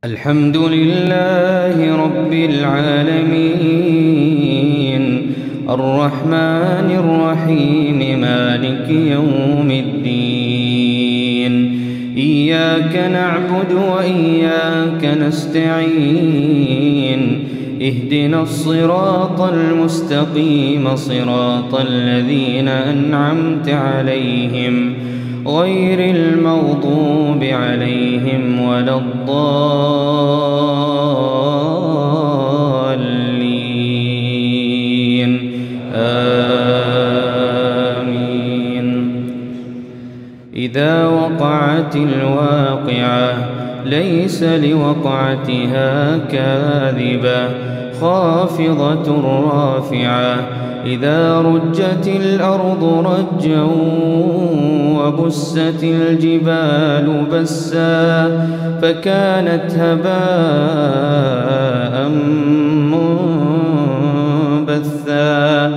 الحمد لله رب العالمين الرحمن الرحيم مالك يوم الدين إياك نعبد وإياك نستعين اهدنا الصراط المستقيم صراط الذين أنعمت عليهم غير المغضوب عليهم ولا الضالين آمين. إذا وقعت الواقعة ليس لوقعتها كاذبة خافضة رافعة إذا رجت الأرض رجا وبست الجبال بسا فكانت هباء منبثا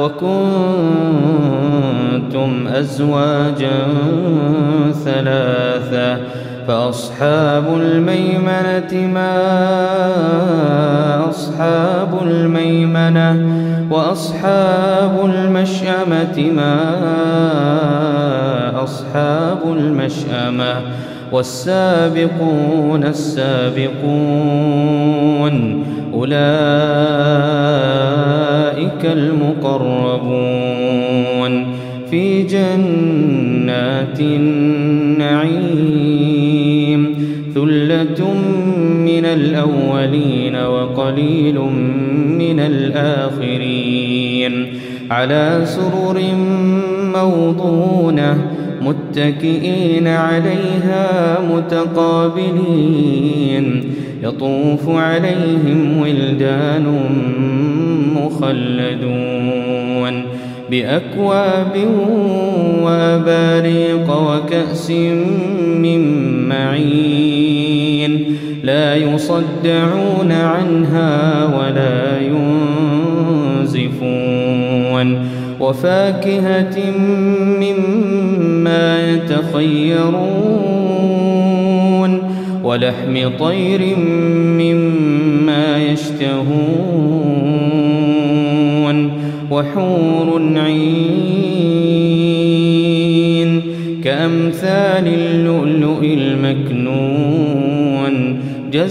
وكنتم أزواجا ثلاثة فأصحاب الميمنة ما أصحاب الميمنة وأصحاب المشأمة ما أصحاب المشأمة والسابقون السابقون أولئك المقربون في جنات النعيم ثلة من الأولين وقليل من الآخرين على سرر موضونة متكئين عليها متقابلين يطوف عليهم ولدان مخلدون بأكواب وأباريق وكأس من معين لا يصدعون عنها ولا ينزفون وفاكهة مما يتخيرون ولحم طير مما يشتهون وحور عين كأمثال اللؤلؤ المكنون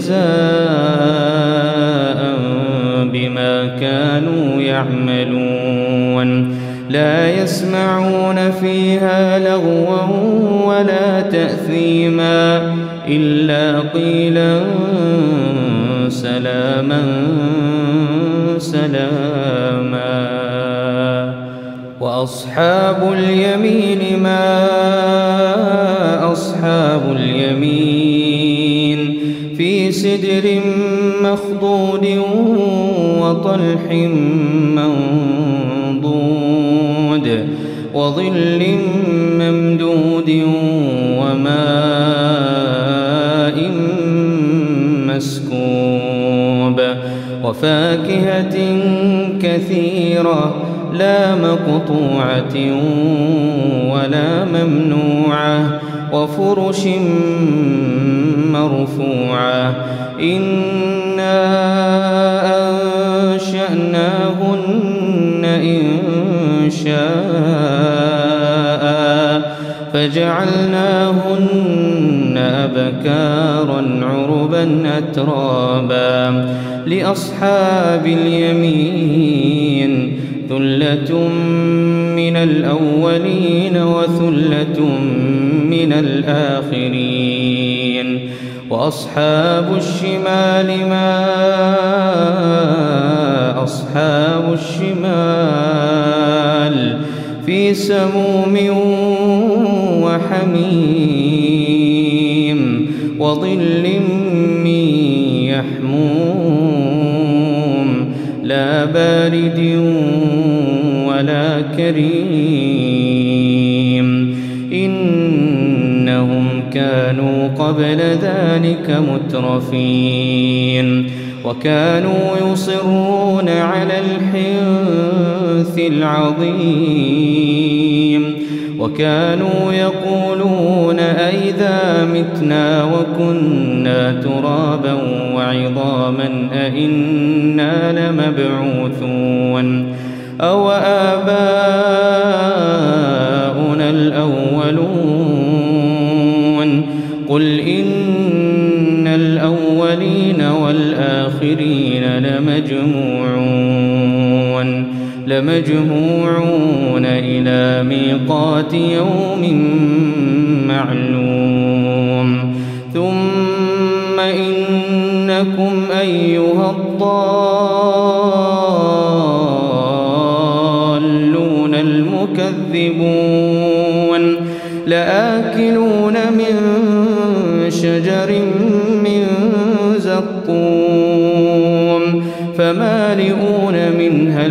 جزاء بما كانوا يعملون لا يسمعون فيها لغوا ولا تأثيما إلا قيلا سلاما سلاما. وأصحاب اليمين ما أصحاب اليمين في سدر مخضود وطلح منضود وظل ممدود وماء مسكوب وفاكهة كثيرة لا مقطوعة ولا ممنوعة وفرش مرفوعة إنا أنشأناهن إنشاء فجعلناهن أبكارا عربا أترابا لأصحاب اليمين ثلة من الأولين وثلة من الآخرين وأصحاب الشمال ما أصحاب الشمال في سموم وحميم وظل من يحموم لا بارد ولا كريم إنهم كانوا قبل ذلك مترفين وكانوا يصرون على الحنث العظيم وكانوا يقولون أئذا متنا وكنا ترابا وعظاما أئنا لمبعوثون أو آباؤنا الأولون قل إن الأولين والآخرين لمجموعون إلى ميقات يوم معلوم ثم إنكم أيها الضالون المكذبون لآكلون من شجر من زقوم فمالئون منها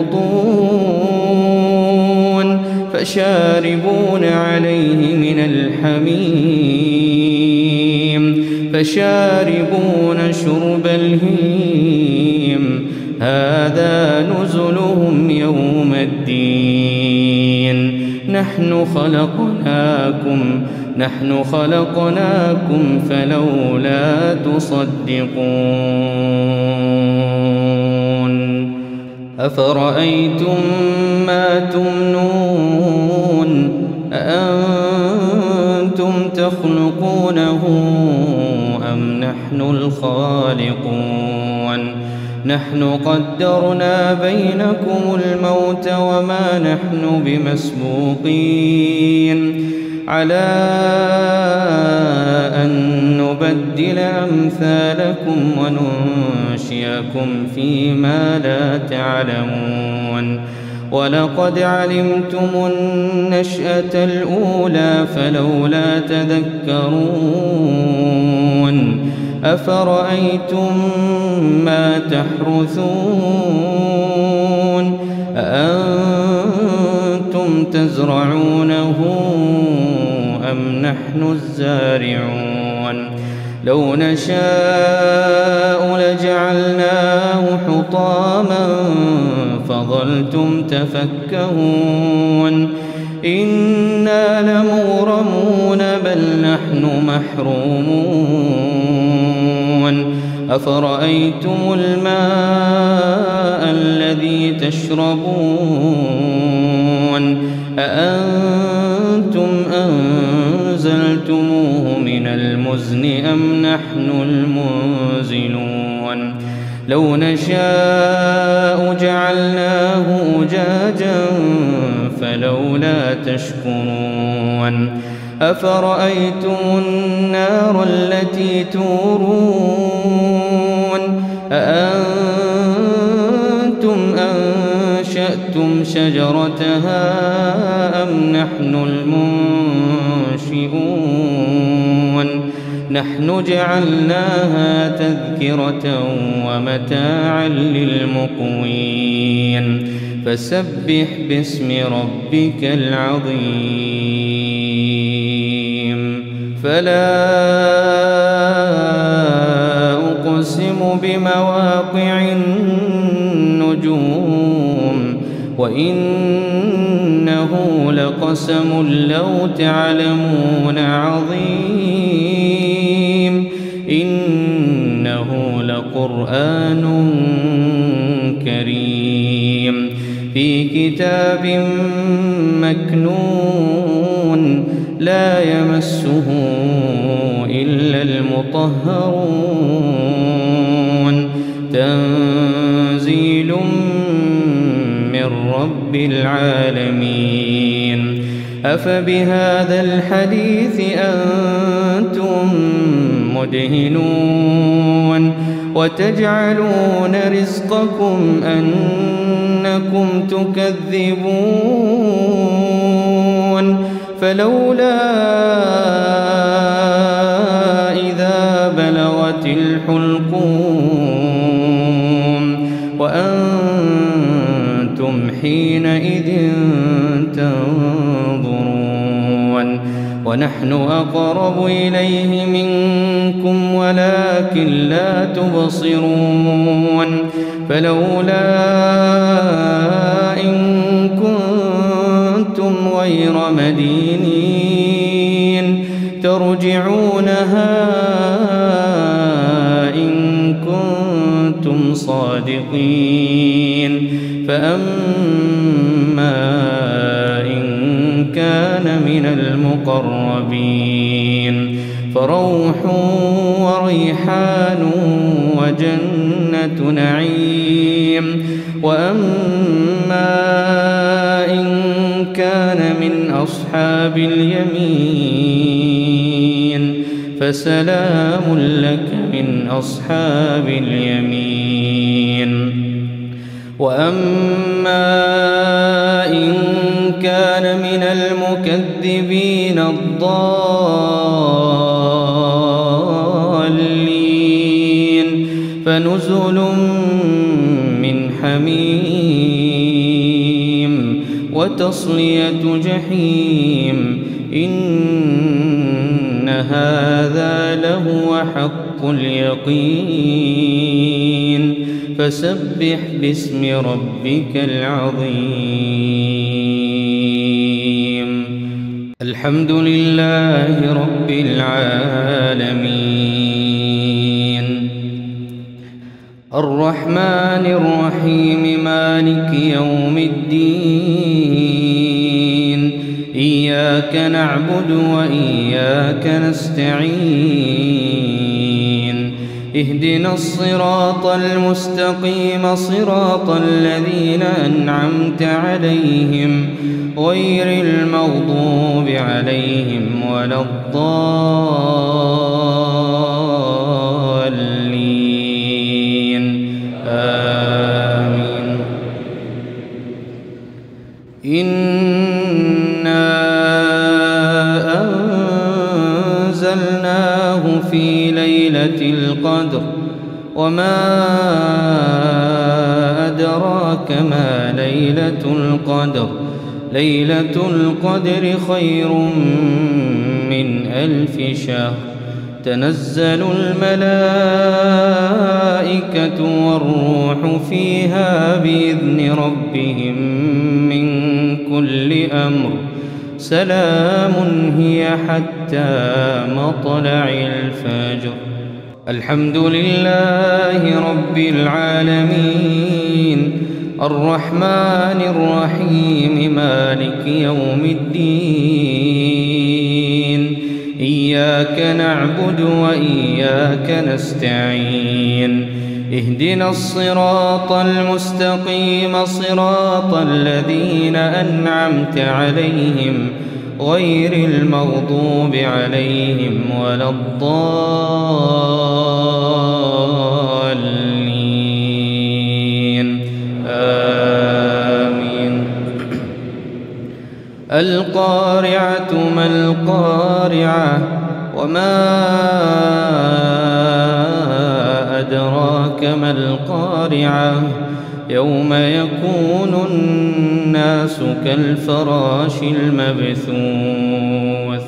البطون فشاربون عليه من الحميم فشاربون شرب الهيم هذا نزلهم يوم الدين نحن خلقناكم فلولا تصدقون أفرأيتم ما تمنون أأنتم تخلقونه أم نحن الخالقون نحن قدرنا بينكم الموت وما نحن بمسبوقين على أن نبدل أمثالكم وننشئكم فيما لا تعلمون ولقد علمتم النشأة الأولى فلولا تذكرون أفرأيتم ما تحرثون أأنتم تزرعونه أم نحن الزارعون لو نشاء لجعلناه حطاما فظلتم تفكهون إنا لمغرمون بل نحن محرومون أفرأيتم الماء الذي تشربون أأنتم أنزلتموه من المزن أم نحن المنزلون لو نشاء جعلناه أجاجا فلولا تشكرون أفرأيتم النار التي تورون أأنتم أنشأتم شجرتها أم نحن المنشئون نحن جعلناها تذكرة ومتاعا للمقوين فسبح باسم ربك العظيم فلا أقسم بمواقع النجوم وإنه لقسم لو تعلمون عظيم إنه لقرآن كريم في كتاب مكنون لا يمسه إلا المطهرون تنزيل من رب العالمين أفبهذا الحديث أنتم مدهنون وتجعلون رزقكم أنكم تكذبون فلولا إذا بلغت الحلقوم وأنتم حينئذ تنظرون ونحن أقرب إليه منكم ولكن لا تبصرون فلولا إن كنتم غير مدينين ترجعونها إن كنتم صادقين. فأما إن كان من المقربين فروح وريحان وجنة نعيم. وأما إن كان من أصحاب اليمين فسلام لك من أصحاب اليمين. وأما إن كان من المكذبين الضالين فنزل من حميم وتصلية جحيم. إن هذا لهو حق اليقين. فسبح باسم ربك العظيم. الحمد لله رب العالمين الرحمن الرحيم مالك يوم الدين. إياك نعبد وإياك نستعين. اهدنا الصراط المستقيم صراط الذين أنعمت عليهم غير المغضوب عليهم ولا الضالين. آمين. إنا أنزلناه في ليلة القدر وما أدراك ما ليلة القدر. ليلة القدر خير من 1000 شهر. تنزل الملائكة والروح فيها بإذن ربهم من كل أمر. سلام هي حتى مطلع الفجر. الحمد لله رب العالمين الرحمن الرحيم مالك يوم الدين. إياك نعبد وإياك نستعين. اهدنا الصراط المستقيم صراط الذين أنعمت عليهم غير المغضوب عليهم ولا الضالين. آمين. القارعة ما القارعة وما أدراك ما القارعة. يوم يكون الناس كالفراش المبثوث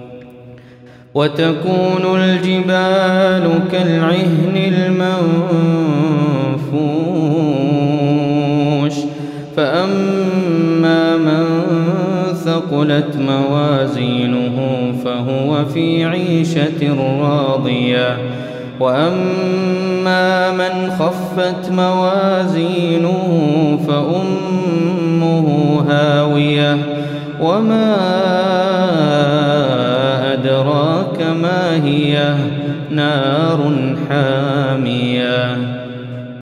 وتكون الجبال كالعهن المنفوش. فأما من ثقلت موازينه فهو في عيشة راضية. وأما من خفت موازينه فأمه هاوية. وما أدراك ما هي نار حامية.